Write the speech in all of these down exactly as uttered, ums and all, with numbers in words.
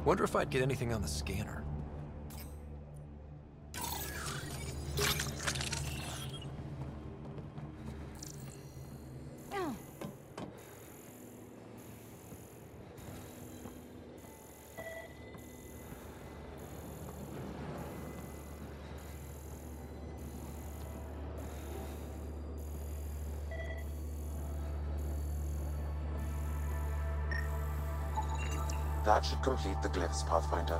Wonder if I'd get anything on the scanner. That should complete the Glyphs, Pathfinder.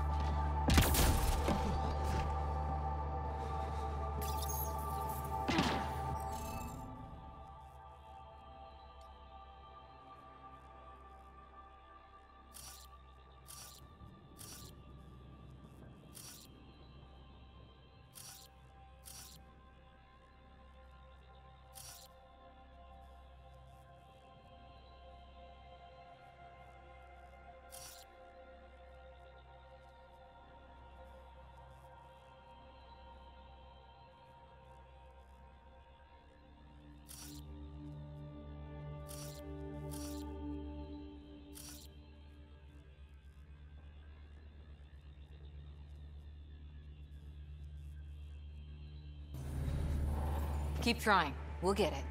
Keep trying. We'll get it.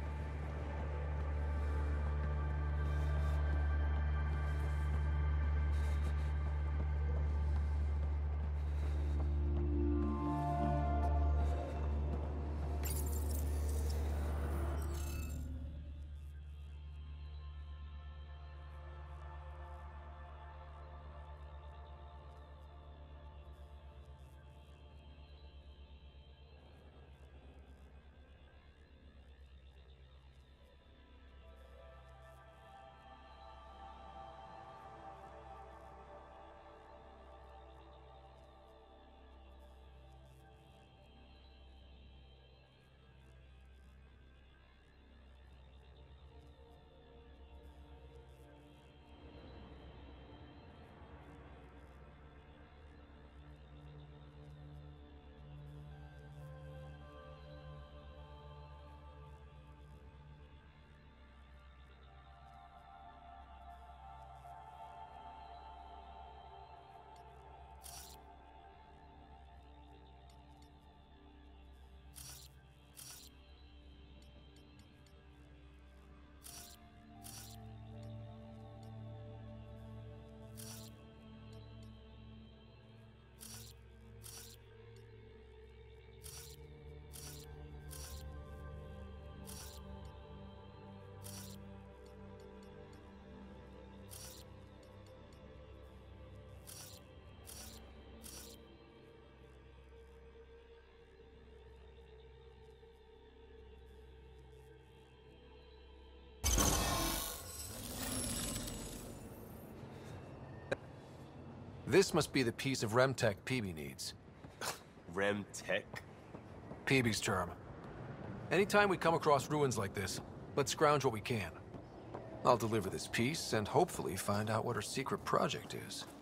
This must be the piece of Remtech Peebee needs. Remtech? Peebee's term. Anytime we come across ruins like this, let's scrounge what we can. I'll deliver this piece and hopefully find out what her secret project is.